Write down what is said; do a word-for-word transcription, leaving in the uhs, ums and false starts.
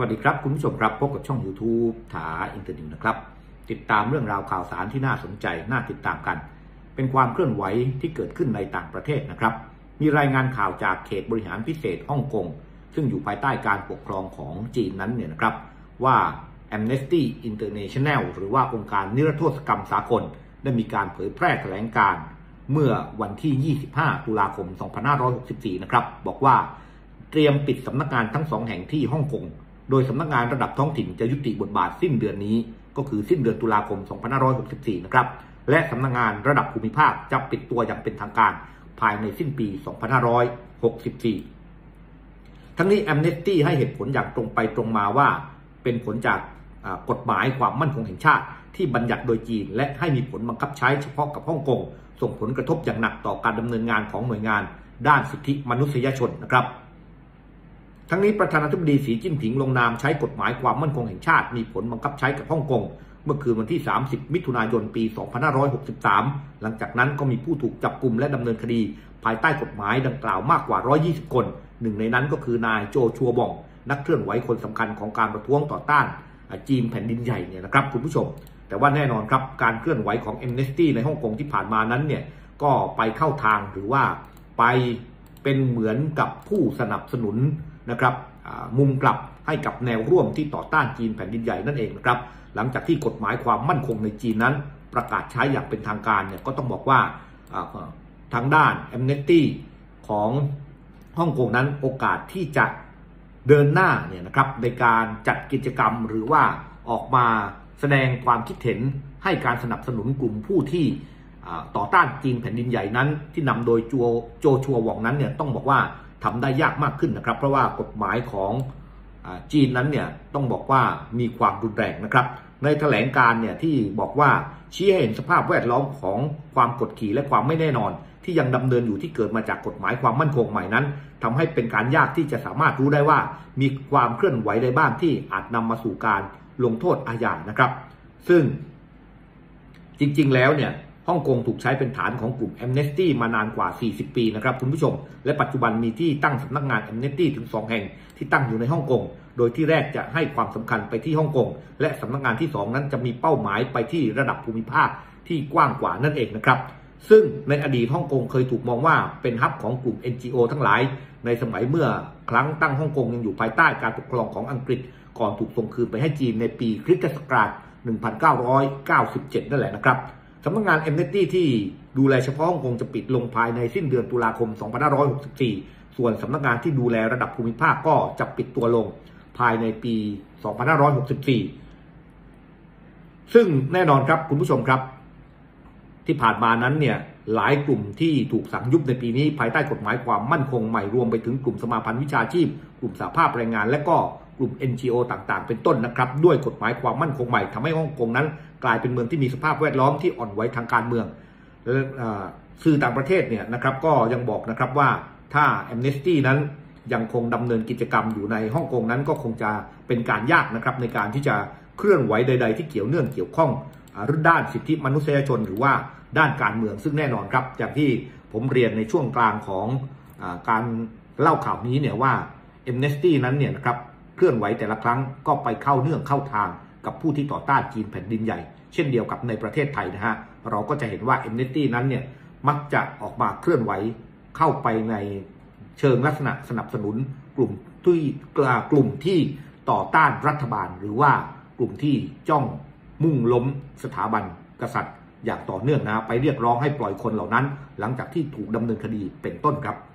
สวัสดีครับคุณผู้ชมครับพบกับช่อง YouTube ถาอินเตอร์นิวนะครับติดตามเรื่องราวข่าวสารที่น่าสนใจน่าติดตามกันเป็นความเคลื่อนไหวที่เกิดขึ้นในต่างประเทศนะครับมีรายงานข่าวจากเขตบริหารพิเศษฮ่องกงซึ่งอยู่ภายใต้การปกครองของจีนนั้นเนี่ยนะครับว่า Amnesty International หรือว่าองค์การนิรโทษกรรมสากลได้มีการเผยแพร่แถลงการณ์เมื่อวันที่ ยี่สิบห้า ตุลาคม สองพันห้าร้อยหกสิบสี่ นะครับบอกว่าเตรียมปิดสำนักงานทั้งสองแห่งที่ฮ่องกงโดยสำนักงานระดับท้องถิ่นจะยุติบทบาทสิ้นเดือนนี้ก็คือสิ้นเดือนตุลาคม สองพันห้าร้อยหกสิบสี่ นะครับและสำนักงานระดับภูมิภาคจะปิดตัวอย่างเป็นทางการภายในสิ้นปี สองพันห้าร้อยหกสิบสี่ ทั้งนี้ Amnesty ให้เหตุผลอย่างตรงไปตรงมาว่าเป็นผลจากกฎหมายความมั่นคงแห่งชาติที่บัญญัติโดยจีนและให้มีผลบังคับใช้เฉพาะกับฮ่องกงส่งผลกระทบอย่างหนักต่อการดำเนินงานของหน่วยงานด้านสิทธิมนุษยชนนะครับทั้งนี้ประธานาธิบดีสีจิ้นผิงลงนามใช้กฎหมายความมั่นคงแห่งชาติมีผลบังคับใช้กับฮ่องกงเมื่อคืนวันที่ สามสิบ มิถุนายน ปี สองพันห้าร้อยหกสิบสาม หลังจากนั้นก็มีผู้ถูกจับกุมและดำเนินคดีภายใต้กฎหมายดังกล่าวมากกว่า หนึ่งร้อยยี่สิบ คนหนึ่งในนั้นก็คือนายโจชัวบองนักเคลื่อนไหวคนสำคัญของการประท้วงต่อต้านจีนแผ่นดินใหญ่เนี่ยนะครับคุณผู้ชมแต่ว่าแน่นอนครับการเคลื่อนไหวของ Amnesty ในฮ่องกงที่ผ่านมานั้นเนี่ยก็ไปเข้าทางหรือว่าไปเป็นเหมือนกับผู้สนับสนุนนะครับมุมกลับให้กับแนวร่วมที่ต่อต้านจีนแผ่นดินใหญ่นั่นเองนะครับหลังจากที่กฎหมายความมั่นคงในจีนนั้นประกาศใช้อย่างเป็นทางการเนี่ยก็ต้องบอกว่าทางด้าน Amnesty ของฮ่องกงนั้นโอกาสที่จะเดินหน้าเนี่ยนะครับในการจัดกิจกรรมหรือว่าออกมาแสดงความคิดเห็นให้การสนับสนุนกลุ่มผู้ที่ต่อต้านจีนแผ่นดินใหญ่นั้นที่นำโดยโจชัวหว่องนั้นเนี่ยต้องบอกว่าทำได้ยากมากขึ้นนะครับเพราะว่ากฎหมายของจีนนั้นเนี่ยต้องบอกว่ามีความรุนแรงนะครับในแถลงการเนี่ยที่บอกว่าชี้ให้เห็นสภาพแวดล้อมของความกดขี่และความไม่แน่นอนที่ยังดำเนินอยู่ที่เกิดมาจากกฎหมายความมั่นคงใหม่นั้นทำให้เป็นการยากที่จะสามารถรู้ได้ว่ามีความเคลื่อนไหวใดบ้างที่อาจนำมาสู่การลงโทษอาญานะครับซึ่งจริงๆแล้วเนี่ยฮ่องกงถูกใช้เป็นฐานของกลุ่ม Amnesty มานานกว่าสี่สิบปีนะครับคุณผู้ชมและปัจจุบันมีที่ตั้งสำนักงาน Amnesty ถึงสองแห่งที่ตั้งอยู่ในฮ่องกงโดยที่แรกจะให้ความสำคัญไปที่ฮ่องกงและสำนักงานที่สองนั้นจะมีเป้าหมายไปที่ระดับภูมิภาคที่กว้างกว่านั่นเองนะครับซึ่งในอดีตฮ่องกงเคยถูกมองว่าเป็นฮับของกลุ่ม เอ็น จี โอ ทั้งหลายในสมัยเมื่อครั้งตั้งฮ่องกงยังอยู่ภายใต้การปกครองของอังกฤษก่อนถูกส่งคืนไปให้จีนในปีคริสตศักราช หนึ่งพันเก้าร้อยเก้าสิบเจ็ด นั่นแหละนะครับสำนักงาน Amnesty ที่ดูแลเฉพาะฮ่องกงจะปิดลงภายในสิ้นเดือนตุลาคม สองพันห้าร้อยหกสิบสี่ ส่วนสำนักงานที่ดูแลระดับภูมิภาคก็จะปิดตัวลงภายในปี สองพันห้าร้อยหกสิบสี่ ซึ่งแน่นอนครับคุณผู้ชมครับที่ผ่านมานั้นเนี่ยหลายกลุ่มที่ถูกสั่งยุบในปีนี้ภายใต้กฎหมายความมั่นคงใหม่รวมไปถึงกลุ่มสมาพันธ์วิชาชีพกลุ่มสหภาพแรงงานและก็กลุ่ม เอ็น จี โอ ต่างๆเป็นต้นนะครับด้วยกฎหมายความมั่นคงใหม่ทำให้ฮ่องกงนั้นกลายเป็นเมืองที่มีสภาพแวดล้อมที่อ่อนไหวทางการเมืองสื่อต่างประเทศเนี่ยนะครับก็ยังบอกนะครับว่าถ้า Amnesty นั้นยังคงดำเนินกิจกรรมอยู่ในฮ่องกงนั้นก็คงจะเป็นการยากนะครับในการที่จะเคลื่อนไหวใดๆที่เกี่ยวเนื่องเกี่ยวข้องด้านสิทธิมนุษยชนหรือว่าด้านการเมืองซึ่งแน่นอนครับอย่างที่ผมเรียนในช่วงกลางของการเล่าข่าวนี้เนี่ยว่า Amnesty นั้นเนี่ยนะครับเคลื่อนไหวแต่ละครั้งก็ไปเข้าเนื่องเข้าทางกับผู้ที่ต่อต้านจีนแผ่นดินใหญ่เช่นเดียวกับในประเทศไทยนะฮะเราก็จะเห็นว่า Amnesty นั้นเนี่ยมักจะออกมาเคลื่อนไหวเข้าไปในเชิงลักษณะสนับสนุนกลุ่มที่กลุ่มที่ต่อต้านรัฐบาลหรือว่ากลุ่มที่จ้องมุ่งล้มสถาบันกษัตริย์อย่างต่อเนื่องนะไปเรียกร้องให้ปล่อยคนเหล่านั้นหลังจากที่ถูกดำเนินคดีเป็นต้นครับ